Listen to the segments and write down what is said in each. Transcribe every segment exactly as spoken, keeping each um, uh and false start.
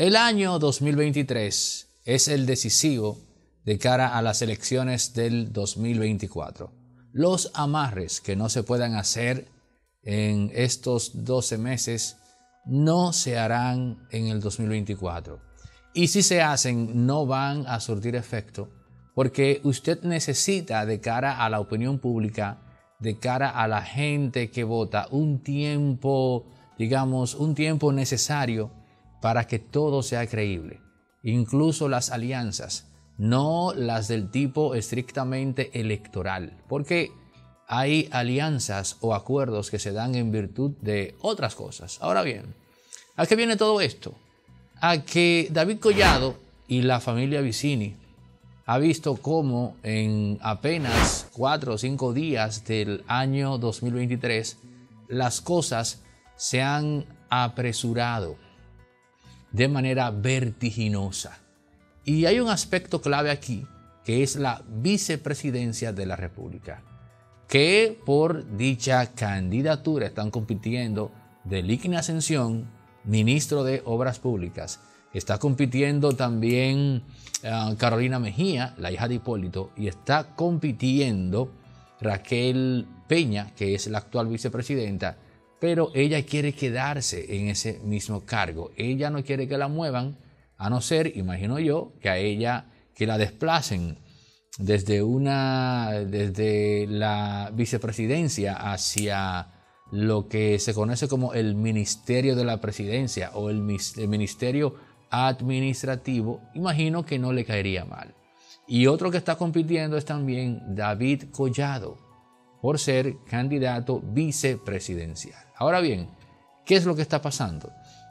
El año dos mil veintitrés es el decisivo de cara a las elecciones del dos mil veinticuatro. Los amarres que no se puedan hacer en estos doce meses no se harán en el dos mil veinticuatro. Y si se hacen, no van a surtir efecto, porque usted necesita, de cara a la opinión pública, de cara a la gente que vota, un tiempo, digamos, un tiempo necesario para que todo sea creíble. Incluso las alianzas, no las del tipo estrictamente electoral, porque hay alianzas o acuerdos que se dan en virtud de otras cosas. Ahora bien, ¿a qué viene todo esto? A que David Collado y la familia Vicini ha visto cómo en apenas cuatro o cinco días del año dos mil veintitrés las cosas se han apresurado de manera vertiginosa. Y hay un aspecto clave aquí, que es la vicepresidencia de la República, que por dicha candidatura están compitiendo Delignia Ascensión, ministro de Obras Públicas. Está compitiendo también uh, Carolina Mejía, la hija de Hipólito, y está compitiendo Raquel Peña, que es la actual vicepresidenta, pero ella quiere quedarse en ese mismo cargo. Ella no quiere que la muevan, a no ser, imagino yo, que a ella que la desplacen desde, una, desde la vicepresidencia hacia lo que se conoce como el Ministerio de la Presidencia o el, el Ministerio Administrativo. Imagino que no le caería mal. Y otro que está compitiendo es también David Collado, por ser candidato vicepresidencial. Ahora bien, ¿qué es lo que está pasando?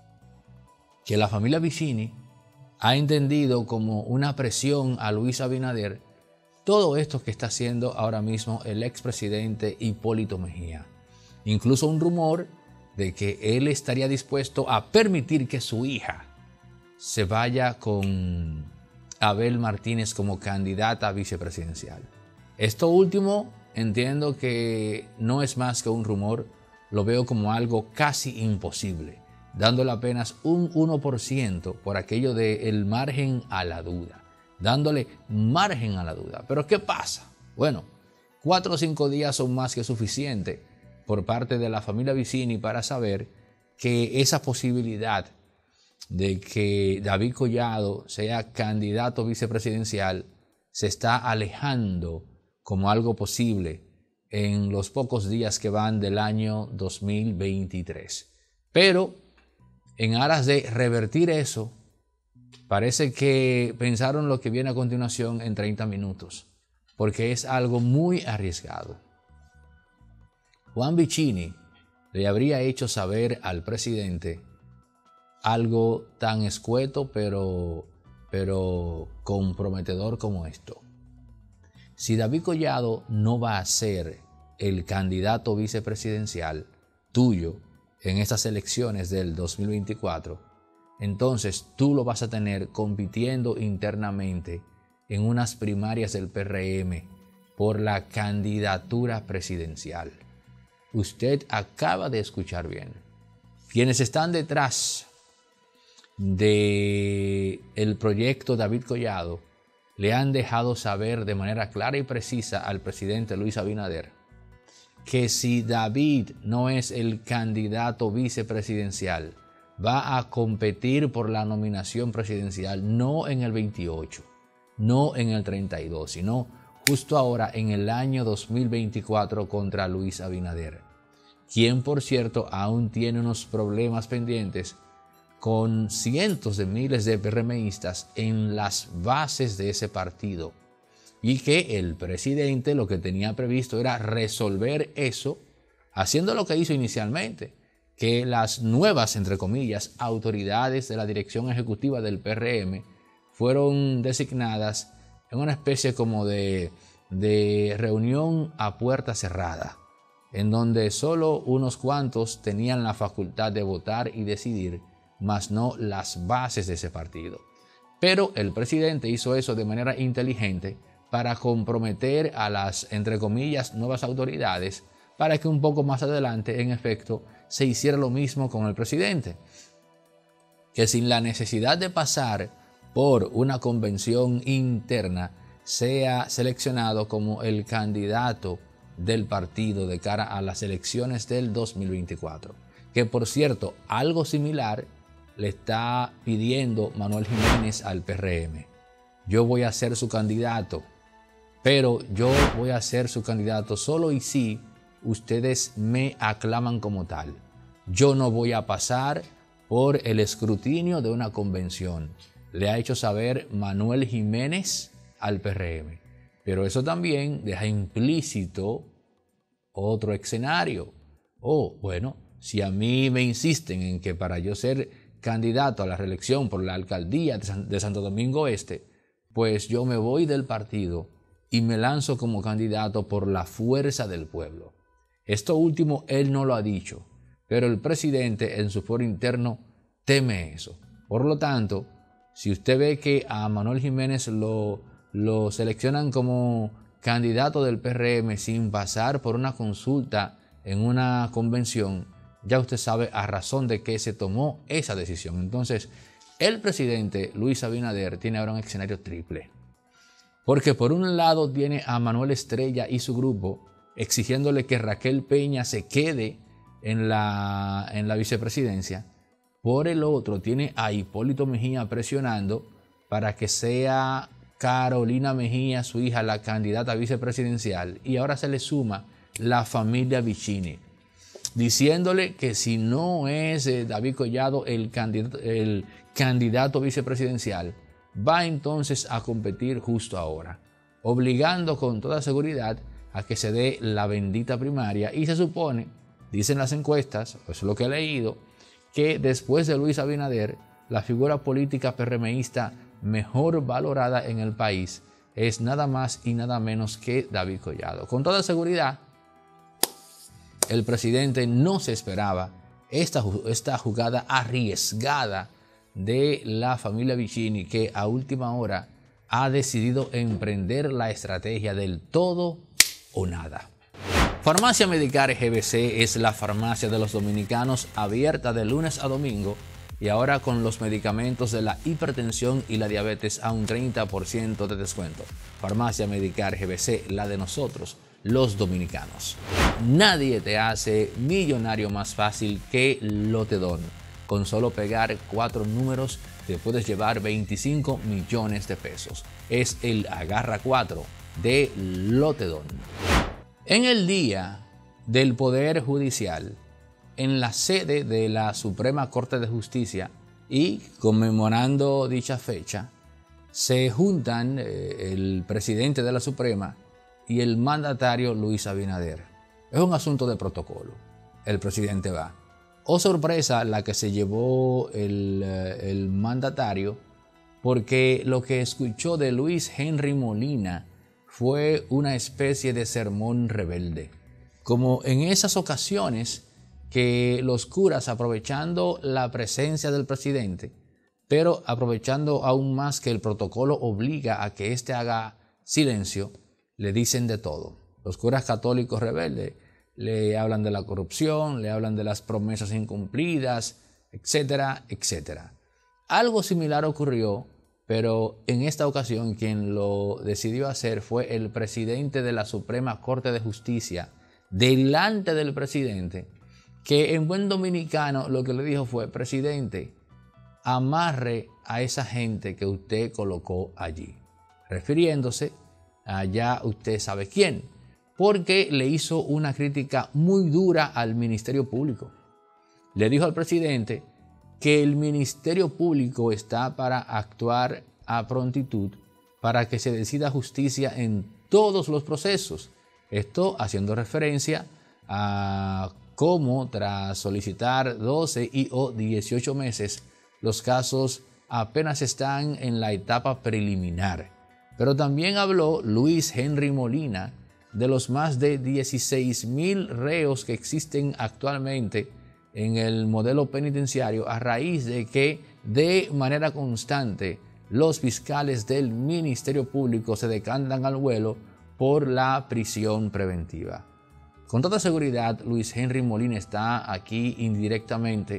Que la familia Vicini ha entendido como una presión a Luis Abinader todo esto que está haciendo ahora mismo el expresidente Hipólito Mejía. Incluso un rumor de que él estaría dispuesto a permitir que su hija se vaya con Abel Martínez como candidata a vicepresidencial. Esto último entiendo que no es más que un rumor, lo veo como algo casi imposible, dándole apenas un uno por ciento por aquello del margen a la duda, dándole margen a la duda. Pero ¿qué pasa? Bueno, cuatro o cinco días son más que suficiente por parte de la familia Vicini para saber que esa posibilidad de que David Collado sea candidato vicepresidencial se está alejando como algo posible en los pocos días que van del año dos mil veintitrés. Pero en aras de revertir eso, parece que pensaron lo que viene a continuación en treinta minutos, porque es algo muy arriesgado. Juan Vicini le habría hecho saber al presidente algo tan escueto pero, pero comprometedor como esto. Si David Collado no va a ser el candidato vicepresidencial tuyo en estas elecciones del dos mil veinticuatro, entonces tú lo vas a tener compitiendo internamente en unas primarias del P R M por la candidatura presidencial. Usted acaba de escuchar bien. Quienes están detrás del proyecto David Collado le han dejado saber de manera clara y precisa al presidente Luis Abinader que si David no es el candidato vicepresidencial, va a competir por la nominación presidencial no en el veintiocho, no en el treinta y dos, sino justo ahora en el año dos mil veinticuatro contra Luis Abinader, quien por cierto aún tiene unos problemas pendientes con cientos de miles de PRMistas en las bases de ese partido, y que el presidente lo que tenía previsto era resolver eso haciendo lo que hizo inicialmente, que las nuevas, entre comillas, autoridades de la dirección ejecutiva del P R M fueron designadas en una especie como de, de reunión a puerta cerrada, en donde solo unos cuantos tenían la facultad de votar y decidir, más no las bases de ese partido. Pero el presidente hizo eso de manera inteligente para comprometer a las, entre comillas, nuevas autoridades, para que un poco más adelante, en efecto, se hiciera lo mismo con el presidente. que sin la necesidad de pasar por una convención interna sea seleccionado como el candidato del partido de cara a las elecciones del dos mil veinticuatro. Que por cierto, algo similar le está pidiendo Manuel Jiménez al P R M. Yo voy a ser su candidato, pero yo voy a ser su candidato solo y si ustedes me aclaman como tal. Yo no voy a pasar por el escrutinio de una convención. Le ha hecho saber Manuel Jiménez al P R M. Pero eso también deja implícito otro escenario. Oh, bueno, si a mí me insisten en que para yo ser candidato a la reelección por la alcaldía de Santo Domingo Este, pues yo me voy del partido y me lanzo como candidato por la fuerza del pueblo. Esto último él no lo ha dicho, pero el presidente en su foro interno teme eso. Por lo tanto, si usted ve que a Manuel Jiménez lo, lo seleccionan como candidato del P R M sin pasar por una consulta en una convención, ya usted sabe a razón de qué se tomó esa decisión. Entonces, el presidente Luis Abinader tiene ahora un escenario triple. Porque por un lado tiene a Manuel Estrella y su grupo exigiéndole que Raquel Peña se quede en la, en la vicepresidencia. Por el otro tiene a Hipólito Mejía presionando para que sea Carolina Mejía, su hija, la candidata vicepresidencial. Y ahora se le suma la familia Vicini, diciéndole que si no es eh, David Collado el candidato, el candidato vicepresidencial, va entonces a competir justo ahora, obligando con toda seguridad a que se dé la bendita primaria. Y se supone, dicen las encuestas, eso es lo que he leído, que después de Luis Abinader, la figura política PRMista mejor valorada en el país es nada más y nada menos que David Collado. Con toda seguridad, el presidente no se esperaba esta, esta jugada arriesgada de la familia Vicini, que a última hora ha decidido emprender la estrategia del todo o nada. Farmacia Medicare G B C es la farmacia de los dominicanos, abierta de lunes a domingo y ahora con los medicamentos de la hipertensión y la diabetes a un treinta por ciento de descuento. Farmacia Medicare G B C, la de nosotros, los dominicanos. Nadie te hace millonario más fácil que Lotedon. Con solo pegar cuatro números te puedes llevar veinticinco millones de pesos. Es el Agarra cuatro de Lotedon. En el día del Poder Judicial, en la sede de la Suprema Corte de Justicia y conmemorando dicha fecha, se juntan eh, el presidente de la Suprema y el mandatario Luis Abinader. Es un asunto de protocolo. El presidente va. Oh, sorpresa la que se llevó el, el mandatario, porque lo que escuchó de Luis Henry Molina fue una especie de sermón rebelde. Como en esas ocasiones que los curas, aprovechando la presencia del presidente, pero aprovechando aún más que el protocolo obliga a que éste haga silencio, le dicen de todo. Los curas católicos rebeldes le hablan de la corrupción, le hablan de las promesas incumplidas, etcétera, etcétera. Algo similar ocurrió, pero en esta ocasión quien lo decidió hacer fue el presidente de la Suprema Corte de Justicia, delante del presidente, que en buen dominicano lo que le dijo fue: presidente, amarre a esa gente que usted colocó allí, refiriéndose a ya usted sabe quién, porque le hizo una crítica muy dura al Ministerio Público. Le dijo al presidente que el Ministerio Público está para actuar a prontitud para que se decida justicia en todos los procesos. Esto haciendo referencia a cómo tras solicitar doce y o dieciocho meses, los casos apenas están en la etapa preliminar. Pero también habló Luis Henry Molina de los más de dieciséis mil reos que existen actualmente en el modelo penitenciario a raíz de que de manera constante los fiscales del Ministerio Público se decantan al vuelo por la prisión preventiva. Con toda seguridad, Luis Henry Molina está aquí indirectamente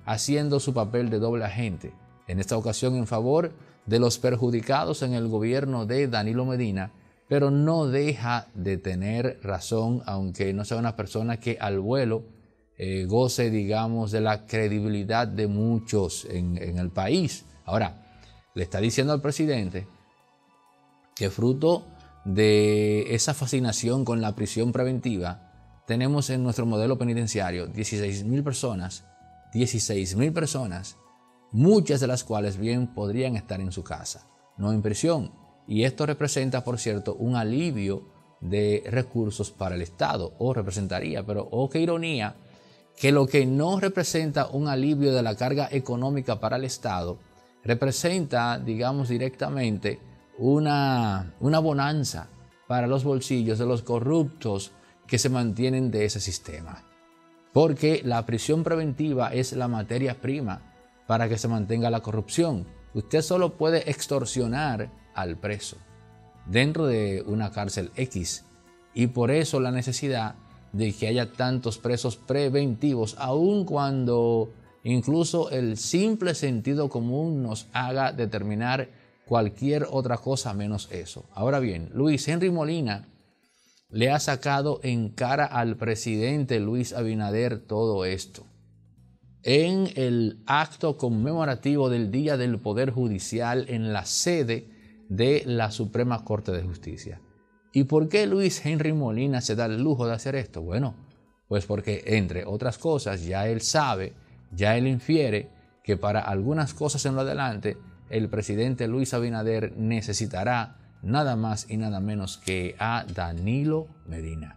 haciendo su papel de doble agente, en esta ocasión en favor de los perjudicados en el gobierno de Danilo Medina, pero no deja de tener razón, aunque no sea una persona que al vuelo eh, goce, digamos, de la credibilidad de muchos en, en el país. Ahora, le está diciendo al presidente que fruto de esa fascinación con la prisión preventiva, tenemos en nuestro modelo penitenciario dieciséis mil personas, dieciséis mil personas, muchas de las cuales bien podrían estar en su casa, no en prisión. Y esto representa, por cierto, un alivio de recursos para el Estado, o representaría, pero oh, qué ironía, que lo que no representa un alivio de la carga económica para el Estado, representa, digamos, directamente una, una bonanza para los bolsillos de los corruptos que se mantienen de ese sistema. Porque la prisión preventiva es la materia prima para que se mantenga la corrupción. Usted solo puede extorsionar al preso dentro de una cárcel X, y por eso la necesidad de que haya tantos presos preventivos, aun cuando incluso el simple sentido común nos haga determinar cualquier otra cosa menos eso. Ahora bien, Luis Henry Molina le ha sacado en cara al presidente Luis Abinader todo esto en el acto conmemorativo del Día del Poder Judicial en la sede de la Suprema Corte de Justicia. ¿Y por qué Luis Henry Molina se da el lujo de hacer esto? Bueno, pues porque, entre otras cosas, ya él sabe, ya él infiere que para algunas cosas en lo adelante el presidente Luis Abinader necesitará nada más y nada menos que a Danilo Medina.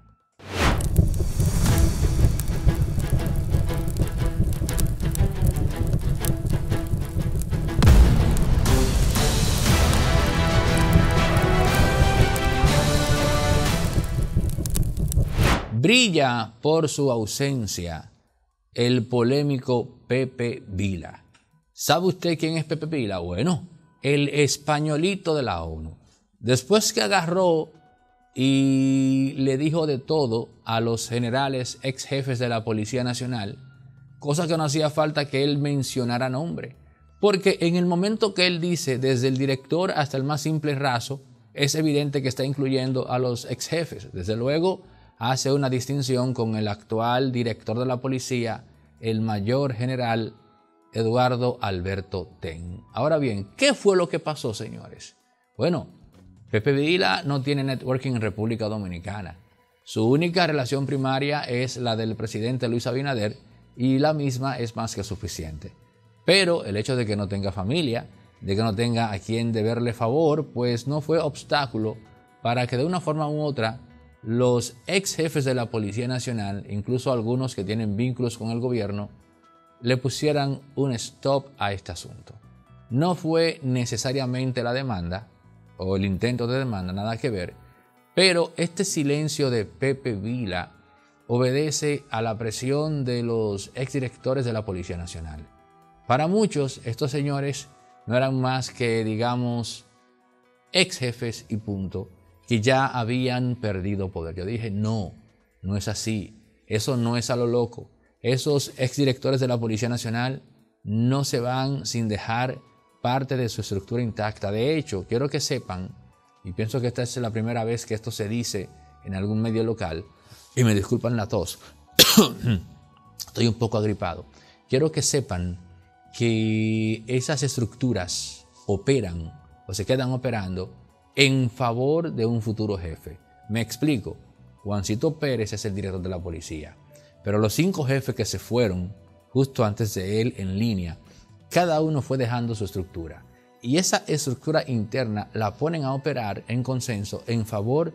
Brilla por su ausencia el polémico Pepe Vila. ¿Sabe usted quién es Pepe Vila? Bueno, el españolito de la ONU. Después que agarró y le dijo de todo a los generales ex jefes de la Policía Nacional, cosa que no hacía falta que él mencionara nombre, porque en el momento que él dice desde el director hasta el más simple raso, es evidente que está incluyendo a los ex jefes. Desde luego, hace una distinción con el actual director de la policía, el mayor general Eduardo Alberto Ten. Ahora bien, ¿qué fue lo que pasó, señores? Bueno, Pepe Vila no tiene networking en República Dominicana. Su única relación primaria es la del presidente Luis Abinader, y la misma es más que suficiente. Pero el hecho de que no tenga familia, de que no tenga a quien deberle favor, pues no fue obstáculo para que de una forma u otra los ex jefes de la Policía Nacional, incluso algunos que tienen vínculos con el gobierno, le pusieran un stop a este asunto. No fue necesariamente la demanda o el intento de demanda, nada que ver, pero este silencio de Pepe Vila obedece a la presión de los exdirectores de la Policía Nacional. Para muchos, estos señores no eran más que, digamos, ex jefes y punto, que ya habían perdido poder. Yo dije, no, no es así. Eso no es a lo loco. Esos exdirectores de la Policía Nacional no se van sin dejar parte de su estructura intacta. De hecho, quiero que sepan, y pienso que esta es la primera vez que esto se dice en algún medio local, y me disculpan la tos, estoy un poco agripado. Quiero que sepan que esas estructuras operan o se quedan operando en favor de un futuro jefe. Me explico. Juancito Pérez es el director de la policía, pero los cinco jefes que se fueron justo antes de él en línea, cada uno fue dejando su estructura, y esa estructura interna la ponen a operar en consenso en favor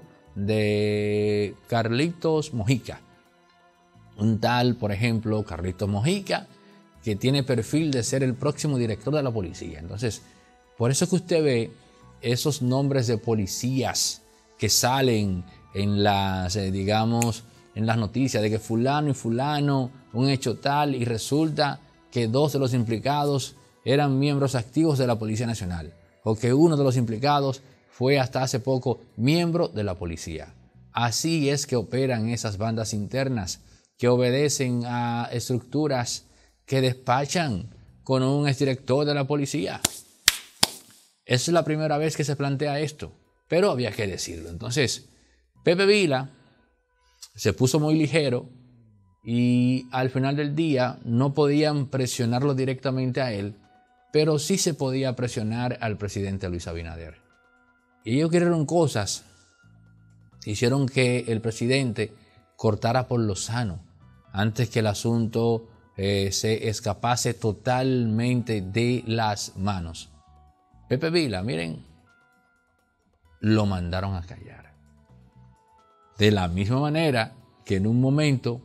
de Carlitos Mojica. Un tal, por ejemplo, Carlitos Mojica, que tiene perfil de ser el próximo director de la policía. Entonces, por eso que usted ve esos nombres de policías que salen en las, eh, digamos, en las noticias de que fulano y fulano, un hecho tal, y resulta que dos de los implicados eran miembros activos de la Policía Nacional, o que uno de los implicados fue hasta hace poco miembro de la policía. Así es que operan esas bandas internas que obedecen a estructuras que despachan con un exdirector de la policía. Esa es la primera vez que se plantea esto, pero había que decirlo. Entonces, Pepe Vila se puso muy ligero y al final del día no podían presionarlo directamente a él, pero sí se podía presionar al presidente Luis Abinader. Y ellos quisieron cosas, hicieron que el presidente cortara por lo sano, antes que el asunto eh, se escapase totalmente de las manos. Pepe Vila, miren, lo mandaron a callar. De la misma manera que en un momento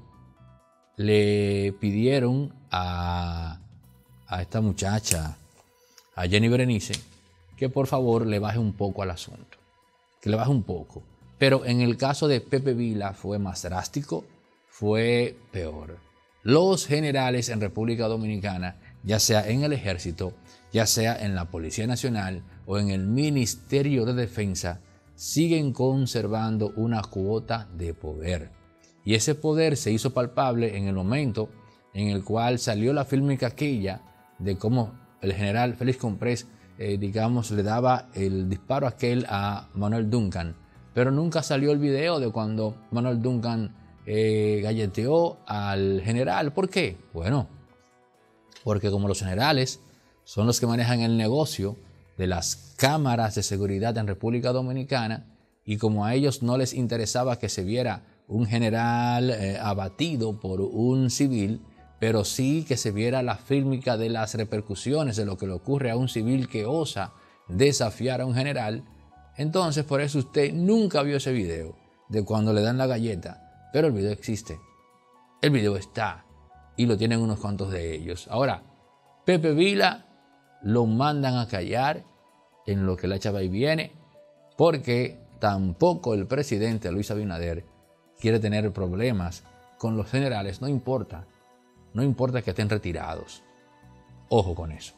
le pidieron a, a esta muchacha, a Jenny Berenice, que por favor le baje un poco al asunto, que le baje un poco. Pero en el caso de Pepe Vila fue más drástico, fue peor. Los generales en República Dominicana, ya sea en el Ejército, ya sea en la Policía Nacional o en el Ministerio de Defensa, siguen conservando una cuota de poder. Y ese poder se hizo palpable en el momento en el cual salió la fílmica aquella de cómo el general Félix Comprés, eh, digamos, le daba el disparo aquel a Manuel Duncan. Pero nunca salió el video de cuando Manuel Duncan eh, galleteó al general. ¿Por qué? Bueno, porque como los generales son los que manejan el negocio de las cámaras de seguridad en República Dominicana, y como a ellos no les interesaba que se viera un general eh, abatido por un civil, pero sí que se viera la fílmica de las repercusiones de lo que le ocurre a un civil que osa desafiar a un general, entonces por eso usted nunca vio ese video de cuando le dan la galleta, pero el video existe, el video está y lo tienen unos cuantos de ellos. Ahora, Pepe Vila lo mandan a callar en lo que la chava y viene, porque tampoco el presidente Luis Abinader quiere tener problemas con los generales, no importa, no importa que estén retirados. Ojo con eso.